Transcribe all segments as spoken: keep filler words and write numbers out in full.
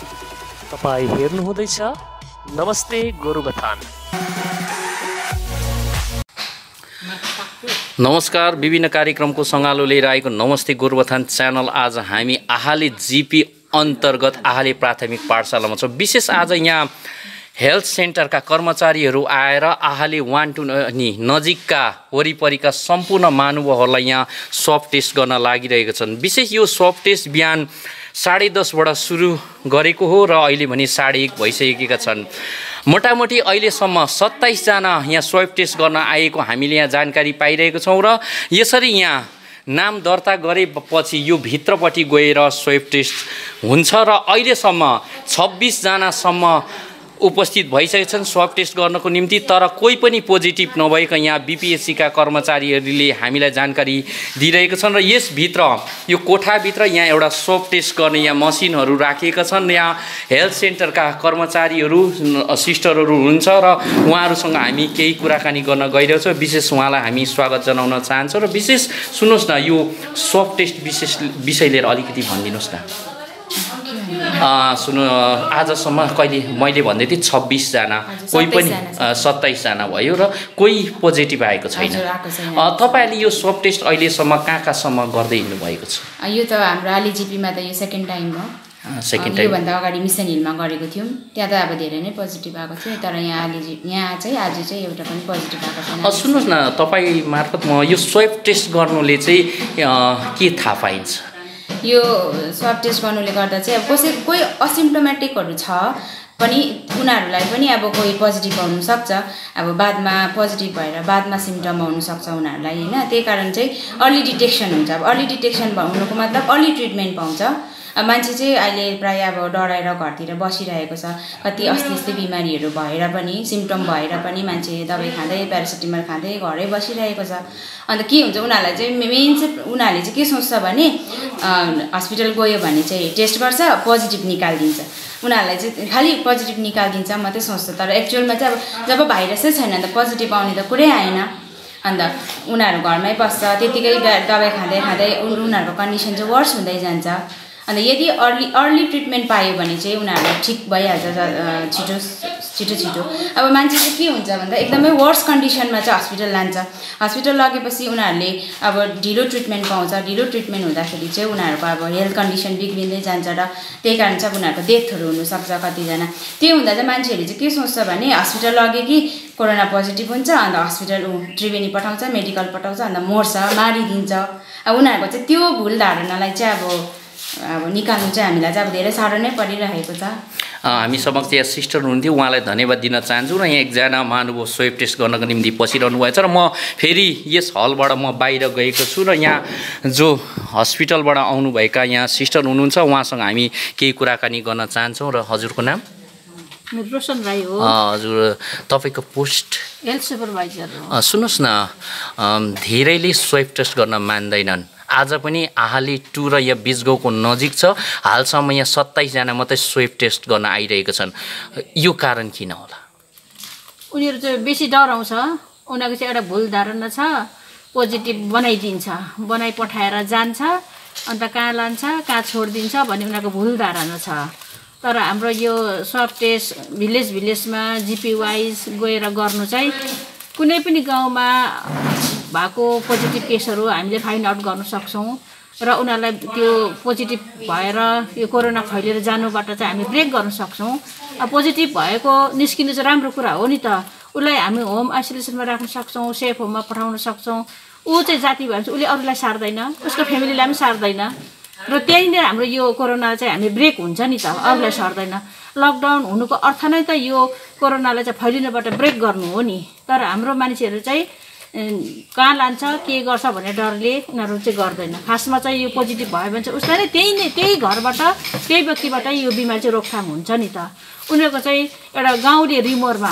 तपाईं हेर्नुहुँदैछ नमस्ते गोरुबथान। नमस्कार, विभिन्न कार्यक्रमको सङ्गालो लिएर आएको नमस्ते गोरुबथान च्यानल। आज हामी आहाले जिपी अन्तर्गत आहाले प्राथमिक पाठशालामा छौँ। विशेष आज यहाँ हेल्थ सेन्टरका कर्मचारीहरू आएर आहाले वान टू नि नजिकका वरिपरिका सम्पूर्ण महानुभावहरूलाई यहाँ स्वब टेस्ट गर्न लागिरहेका छन्। विशेष यो स्वब टेस्ट बिहान साढे दसबाट सुरु गरेको हो र अहिले भने साढे एक भइसकेका छन्। मोटामोटी अहिलेसम्म सत्ताइसजना यहाँ स्वब टेस्ट गर्न आएको हामीले यहाँ जानकारी पाइरहेको छौँ र यसरी यहाँ नाम दर्ता गरेपछि यो भित्रपट्टि गएर स्वब टेस्ट हुन्छ र अहिलेसम्म छब्बिसजनासम्म उपस्थित भइसकेका छन् स्वब टेस्ट गर्नको निम्ति। तर कोही पनि पोजिटिभ नभएका यहाँ बिपिएससीका कर्मचारीहरूले हामीलाई जानकारी दिइरहेका छन् र यसभित्र यो कोठाभित्र यहाँ एउटा स्वब टेस्ट गर्ने यहाँ मसिनहरू राखिएका छन्। यहाँ हेल्थ सेन्टरका कर्मचारीहरू सिस्टरहरू हुनुहुन्छ र उहाँहरूसँग हामी केही कुराकानी गर्न गइरहेछौँ। विशेष उहाँलाई हामी स्वागत जनाउन चाहन्छौँ र विशेष सुन्नुहोस् न, यो स्वब टेस्ट विशेष विषय लिएर अलिकति भनिदिनुहोस् न। सुन्नु, आजसम्म कहिले मैले भन्दै थिएँ छब्बिसजना, कोही पनि सत्ताइसजना भयो र कोही पोजिटिभ आएको छैन। तपाईँहरूले यो स्वब टेस्ट अहिलेसम्म कहाँ कहाँसम्म गर्दै हिँड्नु भएको छ? यो त हाम्रो आलिजिपीमा त यो सेकेन्ड टाइम हो। सेकेन्ड टाइम योभन्दा अगाडि मिसन हिलमा गरेको थियौँ, त्यहाँ त अब धेरै नै पोजिटिभ आएको थियो। तर यहाँ आलिजिपी यहाँ चाहिँ आज चाहिँ एउटा पनि पोजिटिभ आएको छैन। सुन्नुहोस् न, तपाईँ मार्फत म यो स्वब टेस्ट गर्नुले चाहिँ के थाहा पाइन्छ? यो स्वब टेस्ट गर्नुले गर्दा चाहिँ अब कसै कोही असिम्प्टोमेटिकहरू छ पनि उनीहरूलाई पनि अब कोही पोजिटिभ आउनुसक्छ। अब बादमा पोजिटिभ भएर बादमा सिम्टम आउनुसक्छ उनीहरूलाई, होइन? त्यही कारण चाहिँ अर्ली डिटेक्सन हुन्छ। अब अर्ली डिटेक्सन हुनुको मतलब अर्ली ट्रिटमेन्ट पाउँछ। अब मान्छे चाहिँ अहिले प्रायः अब डराएर घरतिर बसिरहेको छ। कति अस्ति अस्ति बिमारीहरू भएर पनि, सिम्टम भएर पनि मान्छे दबाई खाँदै प्यारासिटामल खाँदै घरै बसिरहेको छ। अन्त के हुन्छ उनीहरूलाई चाहिँ मेन चाहिँ उनीहरूले चाहिँ के सोच्छ भने हस्पिटल गयो भने चाहिँ टेस्ट गर्छ, पोजिटिभ निकालिदिन्छ। उनीहरूलाई चाहिँ खालि पोजिटिभ निकालिदिन्छ मात्रै सोच्छ। तर एक्चुअलमा चाहिँ अब जब भाइरसै छैन त पोजिटिभ आउने त कुरै आएन। अन्त उनीहरू घरमै बस्छ, त्यतिकै दबाई खाँदै खाँदै उनीहरूको कन्डिसन चाहिँ वर्स हुँदै जान्छ। अन्त यदि अर्ली अर्ली ट्रिटमेन्ट पायो भने चाहिँ उनीहरूलाई ठिक भइहाल्छ छिटो छिटो छिटो। अब मान्छे चाहिँ के हुन्छ भन्दा एकदमै वर्स कन्डिसनमा चाहिँ हस्पिटल लान्छ। हस्पिटल लगेपछि उनीहरूले अब ढिलो ट्रिटमेन्ट पाउँछ। ढिलो ट्रिटमेन्ट हुँदाखेरि चाहिँ उनीहरूको अब हेल्थ कन्डिसन बिग्रिँदै जान्छ र त्यही कारण चाहिँ उनीहरूको डेथहरू हुनसक्छ कतिजना। त्यही हुँदा चाहिँ मान्छेहरूले चाहिँ के सोच्छ भने हस्पिटल लगे कि कोरोना पोजिटिभ हुन्छ, अन्त हस्पिटल त्रिवेणी पठाउँछ, मेडिकल पठाउँछ, अन्त मर्छ, मारिदिन्छ। अब उनीहरूको चाहिँ त्यो भुल धारणालाई चाहिँ अब अब निकाल्नु चाहिँ हामीलाई चाहिँ अब धेरै साह्रो नै परिरहेको छ। हामी समक्ष यहाँ सिस्टर हुनुहुन्थ्यो, उहाँलाई धन्यवाद दिन चाहन्छु। र यहाँ एकजना महानुभाव स्वब टेस्ट गर्नको निम्ति पसिरहनु भएको छ र म फेरि यस हलबाट म बाहिर गएको छु र यहाँ जो हस्पिटलबाट आउनुभएका यहाँ सिस्टर हुनुहुन्छ उहाँसँग हामी केही कुराकानी गर्न चाहन्छौँ। र हजुरको नाम? मेरो रोशन राई हो। हजुर, तपाईँको पोस्ट? हेल्थ सुपरभाइजर हो। सुन्नुहोस् न, धेरैले स्वब टेस्ट गर्न मान्दैनन्। आज पनि आहाले टू र यहाँ बिचगाउँको नजिक छ, हालसम्म यहाँ सत्ताइसजना मात्रै स्वब टेस्ट गर्न आइरहेका छन्। यो कारण किन होला? उनीहरू चाहिँ बेसी डराउँछ। उनीहरूको चाहिँ एउटा भुल धारणा छ, पोजिटिभ बनाइदिन्छ, बनाइ पठाएर जान्छ, अन्त कहाँ लान्छ कहाँ छोडिदिन्छ भन्ने उनीहरूको भुल धारणा छ। तर हाम्रो यो स्वब टेस्ट भिलेज भिलेजमा जिपी वाइज गएर गर्नु चाहिँ कुनै पनि गाउँमा भएको पोजिटिभ केसहरू हामीले फाइन्ड आउट गर्न सक्छौँ र उनीहरूलाई त्यो पोजिटिभ भएर यो कोरोना फैलिएर जानुबाट चाहिँ हामी ब्रेक गर्न सक्छौँ। अब पोजिटिभ भएको निस्किनु चाहिँ राम्रो कुरा हो नि त। उसलाई हामी होम आइसोलेसनमा राख्न सक्छौँ, सेफ होममा पठाउन सक्छौँ। ऊ चाहिँ जाति भएर चाहिँ उसले अरूलाई सार्दैन, उसको फ्यामिलीलाई पनि सार्दैन र त्यही नै हाम्रो यो कोरोना चाहिँ हामी ब्रेक हुन्छ नि त, अरूलाई सर्दैन। लकडाउन हुनुको अर्थ नै त यो कोरोनालाई चाहिँ फैलिनुबाट ब्रेक गर्नु हो नि। तर हाम्रो मान्छेहरू चाहिँ कहाँ लान्छ के गर्छ भन्ने डरले उनीहरू चाहिँ गर्दैन। खासमा चाहिँ यो पोजिटिभ भयो भने चाहिँ उसलाई नै त्यही नै त्यही घरबाट त्यही व्यक्तिबाट यो बिमारी चाहिँ रोकथाम हुन्छ नि त। उनीहरूको चाहिँ एउटा गाउँले रिमोरमा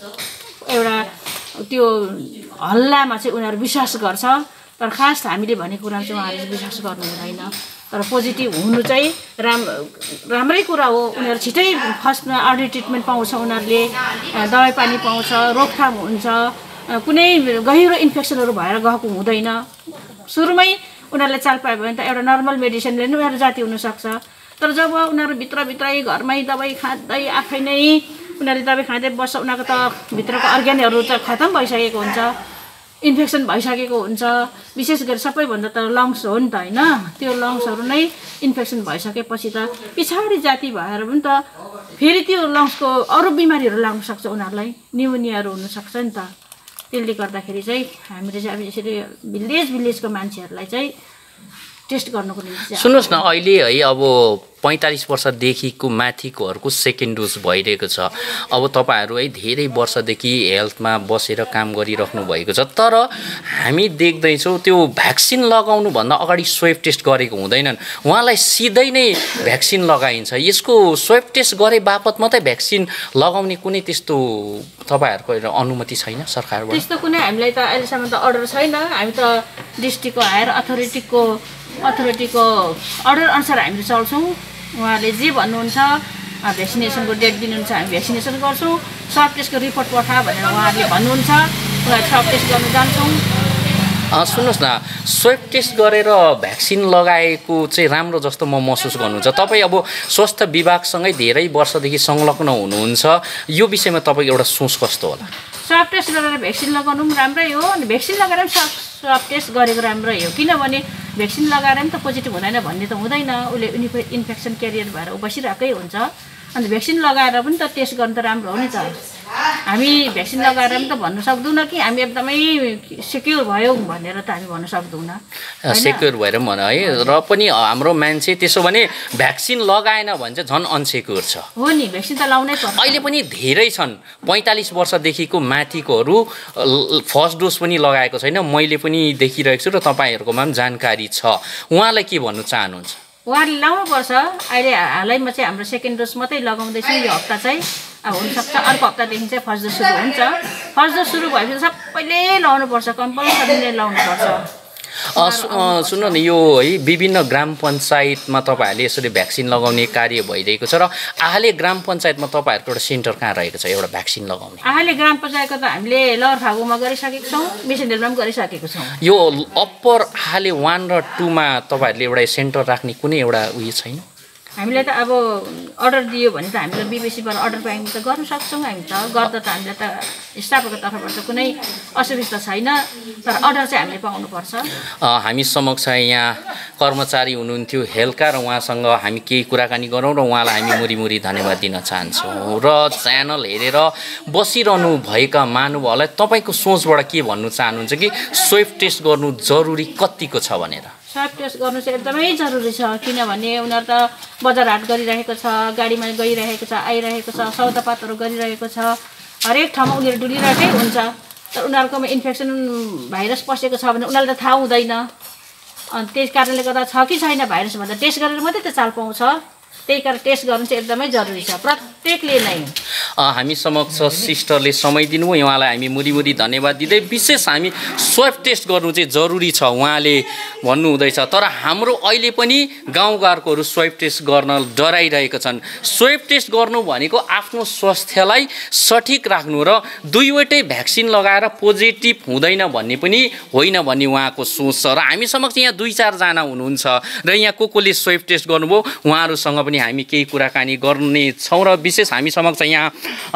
एउटा त्यो हल्लामा चाहिँ उनीहरू विश्वास गर्छ। तर खास हामीले भनेको कुरा चाहिँ उहाँहरूले विश्वास गर्नु हुँदैन। तर पोजिटिभ हुनु चाहिँ राम राम्रै कुरा हो। उनीहरू छिटै फर्स्टमा अर्ली ट्रिटमेन्ट पाउँछ, उनीहरूले दबाई पानी पाउँछ, रोकथाम हुन्छ, कुनै गहिरो इन्फेक्सनहरू भएर गएको हुँदैन। सुरुमै उनीहरूले चाल पायो भने त एउटा नर्मल मेडिसिनले नै उनीहरू जाति हुनसक्छ। तर जब उनीहरू भित्रभित्रै घरमै दबाई खाँदै आफै नै उनीहरूले दबाई खाँदै बस्छ उनीहरूको त भित्रको अर्ग्यानहरू त खतम भइसकेको हुन्छ, इन्फेक्सन भइसकेको हुन्छ। विशेष गरी सबैभन्दा त लङ्स हो नि त होइन, त्यो लङ्सहरू नै इन्फेक्सन भइसकेपछि त पछाडि जाति भएर पनि त फेरि त्यो लङ्सको अरू बिमारीहरू लाग्न सक्छ उनीहरूलाई, निमोनियाहरू हुनसक्छ नि त। त्यसले गर्दाखेरि चाहिँ हामीले चाहिँ अब यसरी भिलेज भिलेजको मान्छेहरूलाई चाहिँ टेस्ट गर्नुको निम्ति सुन्नुहोस् न, अहिले है अब पैँतालिस वर्षदेखिको माथिकोहरूको सेकेन्ड डोज भइरहेको छ। अब तपाईँहरू है धेरै वर्षदेखि हेल्थमा बसेर काम गरिराख्नु भएको छ, तर हामी देख्दैछौँ त्यो भ्याक्सिन लगाउनुभन्दा अगाडि स्वेब टेस्ट गरेको हुँदैनन्, उहाँलाई सिधै नै भ्याक्सिन लगाइन्छ। यसको स्वेब टेस्ट गरे बापत मात्रै भ्याक्सिन लगाउने कुनै त्यस्तो तपाईँहरूको अनुमति छैन सरकारबाट? त्यस्तो कुनै हामीलाई त अहिलेसम्म त अर्डर छैन। हामी त डिस्ट्रिक्टको हायर अथोरिटीको अथोरिटीको अर्डर अनुसार हामीले चल्छौँ। उहाँहरूले जे भन्नुहुन्छ भ्याक्सिनेसनको डेट दिनुहुन्छ, हामी भ्याक्सिनेसन गर्छौँ। सब टेस्टको रिपोर्ट पठा भनेर उहाँहरूले भन्नुहुन्छ, उहाँहरू सब टेस्ट गर्नु जान्छौँ। सुन्नुहोस् न, स्वेब टेस्ट गरेर भ्याक्सिन लगाएको चाहिँ राम्रो जस्तो म महसुस गर्नुहुन्छ। तपाईँ अब स्वास्थ्य विभागसँगै धेरै वर्षदेखि संलग्न हुनुहुन्छ, यो विषयमा तपाईँको एउटा सोच कस्तो होला? स्वाब टेस्ट गरेर भ्याक्सिन लगाउनु पनि राम्रै हो, अनि भ्याक्सिन लगाएर पनि स्वाब स्वाब टेस्ट गरेको राम्रै हो। किनभने भ्याक्सिन लगाएर पनि त पोजिटिभ हुँदैन भन्ने त हुँदैन, उसले इन्फेक्सन क्यारियर भएर ऊ बसिरहेकै हुन्छ। अन्त भ्याक्सिन लगाएर पनि त टेस्ट गर्नु त राम्रो हो नि त। हामी भ्याक्सिन लगाएर पनि त भन्नु सक्दैनौँ कि हामी एकदमै सेक्योर भयौँ भनेर त हामी भन्न सक्दैनौँ। सेक्योर भएर भन है, र पनि हाम्रो मान्छे त्यसो भने भ्याक्सिन लगाएन भने चाहिँ झन् अनसेक्योर छ। हो नि, भ्याक्सिन त लाउनै पर्छ। अहिले पनि धेरै छन् पैँतालिस वर्षदेखिको माथिकोहरू फर्स्ट डोज पनि लगाएको छैन, मैले पनि देखिरहेको छु र तपाईँहरूकोमा पनि जानकारी छ। उहाँलाई के भन्नु चाहनुहुन्छ? उहाँहरूले लाउनुपर्छ। अहिले हालैमा चाहिँ हाम्रो सेकेन्ड डोज मात्रै लगाउँदैछौँ यो हप्ता चाहिँ। अब हुनसक्छ अर्को हप्तादेखि चाहिँ फर्स्ट डोज सुरु हुन्छ। फर्स्ट डोज सुरु भएपछि सबैले लाउनुपर्छ, कम्पलसरीले लाउनुपर्छ। सुन्नु न, यो है विभिन्न ग्राम पञ्चायतमा तपाईँहरूले यसरी भ्याक्सिन लगाउने कार्य भइरहेको छ, र आहाले ग्राम पञ्चायतमा तपाईँहरूको एउटा सेन्टर कहाँ रहेको छ एउटा भ्याक्सिन लगाउने? आहाले ग्राम पञ्चायतको त हामीले लवर फागुमा गरिसकेको छौँ, मिसनडेलमा पनि गरिसकेको छौँ। यो अप्पर आहाले वान र टूमा तपाईँहरूले एउटा सेन्टर राख्ने कुनै एउटा उयो छैन? हामीलाई त अब अर्डर दियो भने त हामीले बिबिसीबाट अर्डर पायौँ त गर्न सक्छौँ। हामी त गर्दा त हामीलाई त स्टाफको तर्फबाट त कुनै असुविधा छैन, तर अर्डर चाहिँ हामीले पाउनुपर्छ। हामी समक्ष यहाँ कर्मचारी हुनुहुन्थ्यो हेल्थका, र उहाँसँग हामी केही कुराकानी गरौँ र उहाँलाई हामी मुरी मुरी धन्यवाद दिन चाहन्छौँ। र च्यानल हेरेर बसिरहनु भएका महानुभावलाई तपाईँको सोचबाट के भन्नु चाहनुहुन्छ कि स्वेब टेस्ट गर्नु जरुरी कतिको छ भनेर? स्वाब टेस्ट गर्नु चाहिँ एकदमै जरुरी छ, किनभने उनीहरू त बजार हाट गरिरहेको छ, गाडीमा गइरहेको छ, आइरहेको छ, सौदापातहरू गरिरहेको छ, हरेक ठाउँमा उनीहरू डुलिरहेकै हुन्छ। तर उनीहरूकोमा इन्फेक्सन भाइरस पसेको छ भने उनीहरूलाई त थाहा हुँदैन। अनि त्यस कारणले गर्दा छ कि छैन भाइरस भन्दा टेस्ट गरेर मात्रै त चाल पाउँछ। त्यही कारण टेस्ट गर्नु चाहिँ एकदमै जरुरी छ प्रत्येकले नै। हामी समक्ष सिस्टरले समय दिनुभयो, उहाँलाई हामी मुरी मुरी धन्यवाद दिँदै विशेष हामी स्वेब टेस्ट गर्नु चाहिँ जरुरी छ उहाँले भन्नुहुँदैछ। तर हाम्रो अहिले पनि गाउँघरकोहरू स्वेब टेस्ट गर्न डराइरहेका छन्। स्वेब टेस्ट गर्नु भनेको आफ्नो स्वास्थ्यलाई सठिक राख्नु र दुईवटै भ्याक्सिन लगाएर पोजिटिभ हुँदैन भन्ने पनि होइन भन्ने उहाँको सोच छ। र हामी समक्ष यहाँ दुई चारजना हुनुहुन्छ र यहाँ को कोले स्वेब टेस्ट गर्नुभयो उहाँहरूसँग पनि हामी केही कुराकानी गर्नेछौँ, र विशेष हामी समक्ष यहाँ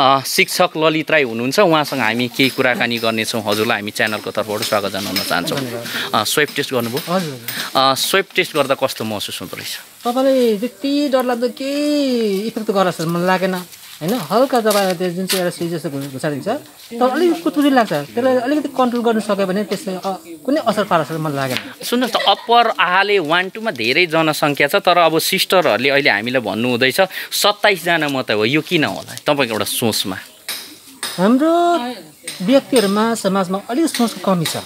शिक्षक ललित राई हुनुहुन्छ, उहाँसँग हामी केही कुराकानी गर्नेछौँ। हजुरलाई हामी च्यानलको तर्फबाट स्वागत जनाउन चाहन्छौँ। स्वेब टेस्ट गर्नुभयो? हजुर। स्वेब टेस्ट गर्दा कस्तो महसुस हुँदो रहेछ? तपाईँले त्यति डरलाग्दो केही इफेक्ट गर्ला जस्तो मलाई लागेन होइन। हल्का तपाईँलाई त्यो जुन चाहिँ एउटा सिरियस घुसाडिन्छ तर अलिक कुतुरी लाग्छ, त्यसलाई अलिकति कन्ट्रोल गर्नु सक्यो भने त्यसले कुनै असर पार्छ जस्तो मलाई लागेन। सुन्नुहोस् त, अप्पर आहाले वान टूमा धेरै जनसङ्ख्या छ, तर अब सिस्टरहरूले अहिले हामीलाई भन्नु हुँदैछ सत्ताइसजना मात्रै हो, यो किन होला तपाईँको एउटा सोचमा? हाम्रो व्यक्तिहरूमा समाजमा अलिक सोचको कमी छ।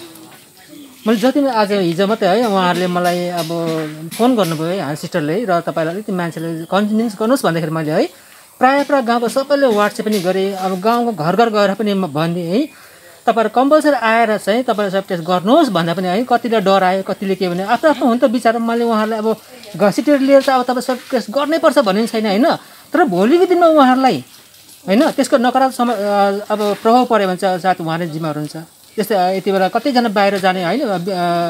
मैले जति आज हिजो मात्रै है उहाँहरूले मलाई अब फोन गर्नुभयो है सिस्टरले, र तपाईँलाई अलिकति मान्छेले कन्भिन्स गर्नुहोस् भन्दाखेरि मैले है प्रायः प्रायः गाउँको सबैले वाट्सएप पनि गरेँ, अब गाउँको घर घर गएर पनि भनिदिएँ है तपाईँहरू कम्पलसरी आएर चाहिँ तपाईँले सब टेस्ट गर्नुहोस् भन्दा पनि है कतिले डरायो, कतिले के भने आफ्नो आफ्नो हुन्छ विचार। मैले उहाँहरूलाई अब घसिटेर लिएर चाहिँ अब तपाईँ सब टेस्ट गर्नैपर्छ भन्ने छैन होइन, तर भोलिको दिनमा उहाँहरूलाई होइन त्यसको नकारात्मक सम अब प्रभाव पऱ्यो भने चाहिँ साथ उहाँले जिम्मेवार हुन्छ। त्यस्तै यति बेला कतिजना बाहिर जाने होइन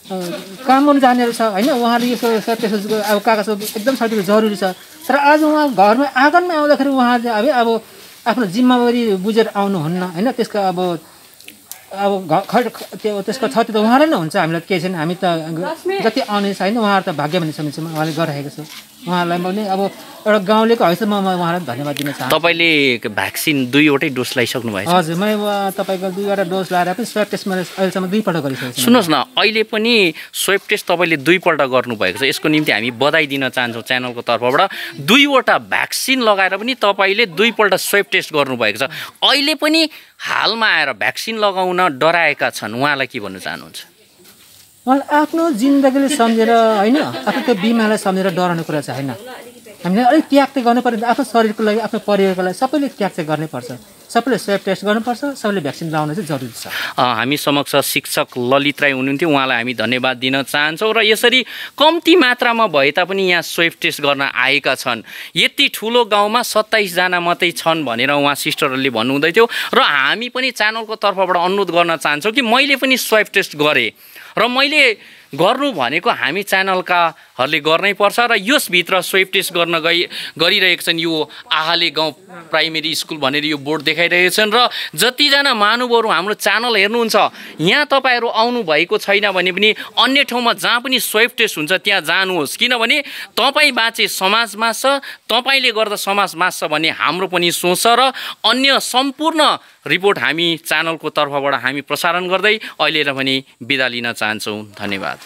काम गर्नु जानेहरू छ होइन, उहाँले यसो त्यसको अब कागजको एकदम सर्टिफिकेट जरुरी छ। तर आज उहाँ घरमा आँगनमा आउँदाखेरि उहाँले अब अब आफ्नो जिम्मेवारी बुझेर आउनुहुन्न होइन। त्यसको अब अब घर त्यो त्यसको क्षति त उहाँलाई नै हुन्छ, हामीलाई केही छैन। हामी त जति आउने छैन उहाँहरू त भाग्यमानी समितिमा उहाँले गरिरहेको छ। उहाँहरूलाई पनि अब एउटा गाउँलेको हैसियतमा म उहाँलाई धन्यवाद दिन चाहन्छु। तपाईँले भ्याक्सिन दुईवटै डोज लगाइसक्नु भएको छ? हजुर, मैले तपाईँको दुईवटा डोज लगाएर पनि स्वाब टेस्ट मैले अहिलेसम्म दुईपल्ट गरिसकेको छु। सुन्नुहोस् न, अहिले पनि स्वाब टेस्ट तपाईँले दुईपल्ट गर्नुभएको छ, यसको निम्ति हामी बधाई दिन चाहन्छौँ च्यानलको तर्फबाट। दुईवटा भ्याक्सिन लगाएर पनि तपाईँले दुईपल्ट स्वाब टेस्ट गर्नुभएको छ। अहिले पनि हालमा आएर भ्याक्सिन लगाउन डराएका छन्, उहाँलाई के भन्न चाहनुहुन्छ? उहाँले आफ्नो जिन्दगीले सम्झेर होइन, आफ्नो त्यो बिमालाई सम्झेर डराउने कुरा चाहिँ होइन। हामीले अलिक त्याग चाहिँ गर्नुपर्छ, आफ्नो शरीरको लागि आफ्नो परिवारको लागि सबैले त्याग चाहिँ गर्नैपर्छ। सबैले स्वाब टेस्ट गर्नुपर्छ, सबैले भ्याक्सिन लगाउन चाहिँ जरुरी छ। हामी समक्ष शिक्षक ललित राई हुनुहुन्थ्यो, उहाँलाई हामी धन्यवाद दिन चाहन्छौँ। र यसरी कम्ती मात्रामा भए तापनि यहाँ स्वाब टेस्ट गर्न आएका छन्। यति ठुलो गाउँमा सत्ताइसजना मात्रै छन् भनेर उहाँ सिस्टरहरूले भन्नुहुँदै थियो। र हामी पनि च्यानलको तर्फबाट अनुरोध गर्न चाहन्छौँ कि मैले पनि स्वाब टेस्ट गरेँ र मैले गर्नु भनेको हामी च्यानलकाहरूले गर्नै पर्छ। र यसभित्र स्वाब टेस्ट गर्न गइ गरिरहेका छन् यो आहाले गाउँ प्राइमेरी स्कुल भनेर यो बोर्ड देखाइरहेछन्। र जतिजना महानुभावहरू हाम्रो च्यानल हेर्नुहुन्छ, यहाँ तपाईँहरू आउनुभएको छैन भने पनि अन्य ठाउँमा जहाँ पनि स्वाब टेस्ट हुन्छ त्यहाँ जानुहोस्, किनभने तपाईँ बाँचे समाज बाँच्छ, तपाईँले गर्दा समाज बाँच्छ भन्ने हाम्रो पनि सोच छ। र अन्य सम्पूर्ण रिपोर्ट हामी च्यानलको तर्फबाट हामी प्रसारण गर्दै अहिले र पनि बिदा लिन चाहन्छौँ। धन्यवाद।